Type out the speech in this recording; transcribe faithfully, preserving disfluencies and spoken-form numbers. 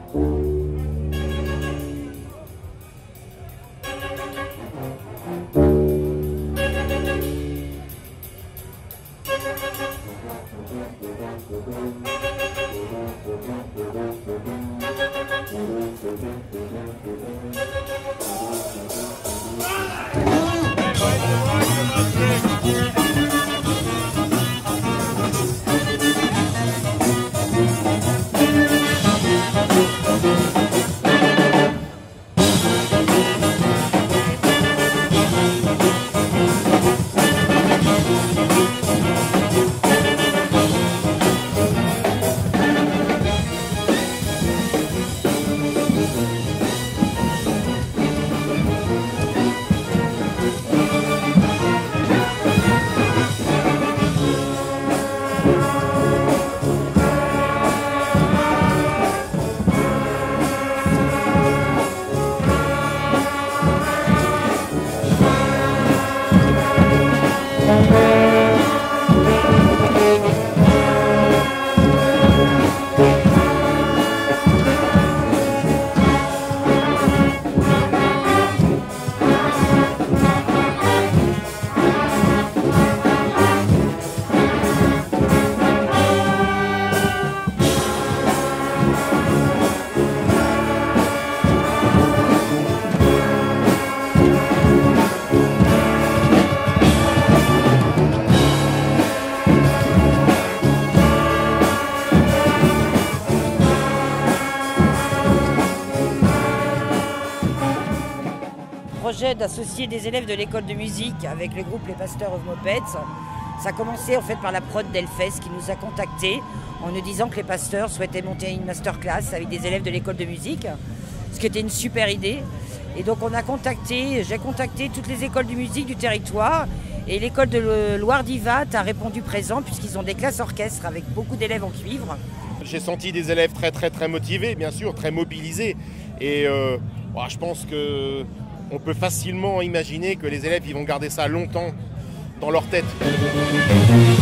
Projet d'associer des élèves de l'école de musique avec le groupe Les Pasteurs of Mopeds. Ça a commencé en fait par la prod d'Elfes qui nous a contactés en nous disant que les pasteurs souhaitaient monter une masterclass avec des élèves de l'école de musique, ce qui était une super idée. Et donc on a contacté, j'ai contacté toutes les écoles de musique du territoire et l'école de Loire-Divat a répondu présent puisqu'ils ont des classes orchestres avec beaucoup d'élèves en cuivre. J'ai senti des élèves très très très motivés, bien sûr, très mobilisés. Et euh, bah, je pense que on peut facilement imaginer que les élèves ils vont garder ça longtemps dans leur tête.